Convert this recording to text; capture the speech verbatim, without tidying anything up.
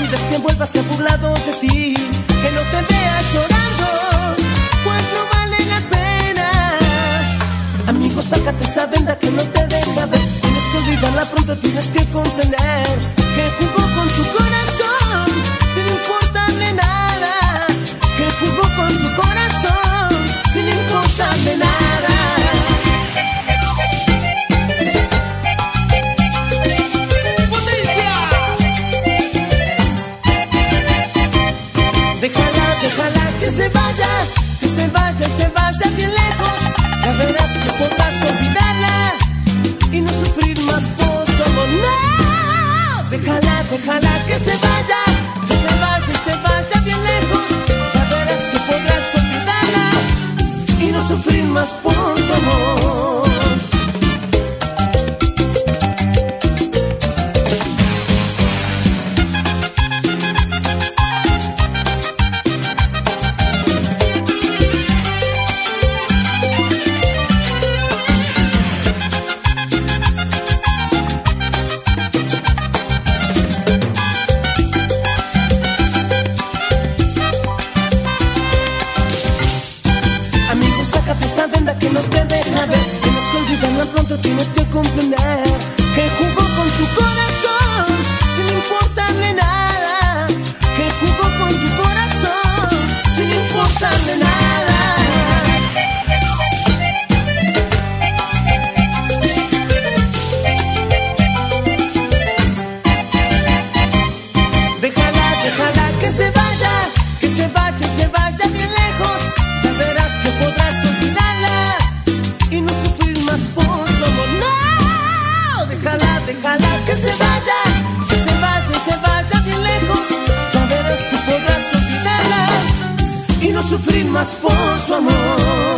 olvides que vuelva se ha burlado de ti, que no te veas llorando, pues no vale la pena. Amigo, sácate esa venda que no te deja ver. Tienes que olvidarla pronto, tienes que comprender que jugó con tu corazón sin importarle nada, que jugó con tu corazón sin importarle nada. Déjala, déjala que se vaya, que se vaya y se vaya bien lejos. Ya verás que podrás olvidarla y no sufrir más por tu amor. No, déjala, déjala que se vaya, que se vaya y se vaya bien lejos. Ya verás que podrás olvidarla y no sufrir más por tu amor. Esa venda que no te deja ver, tienes que olvidarla pronto, tienes que comprender que jugó con tu corazón sin importarle nada, que jugó con tu corazón sin importarle nada. Déjala, déjala que se vaya, que se vaya y se vaya bien lejos. Ya verás que podrás y no sufrir más por tu amor. No, déjala, déjala que se vaya, que se vaya y se vaya bien lejos. Ya verás que podrás olvidarla y no sufrir más por su amor.